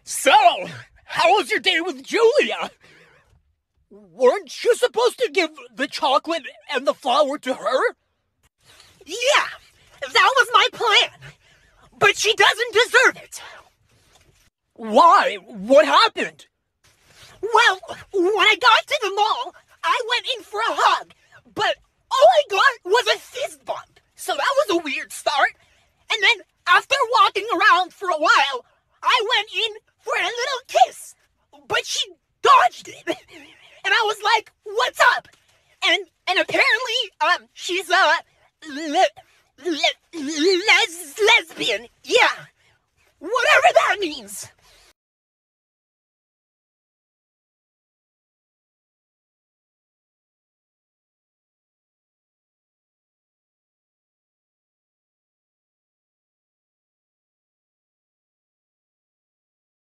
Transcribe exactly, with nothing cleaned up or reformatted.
So, how was your day with Julia? Weren't you supposed to give the chocolate and the flower to her? Yeah, that was my plan. But she doesn't deserve it. Why? What happened? Well, when I got to the mall, I went in for a hug, but all I got was a fist bump. So that was a weird start. And then after walking around for a while, I went in for a little kiss, but she dodged it. And I was like, "What's up?" And and apparently, um, she's a le- le- les- lesbian. Yeah, whatever that means.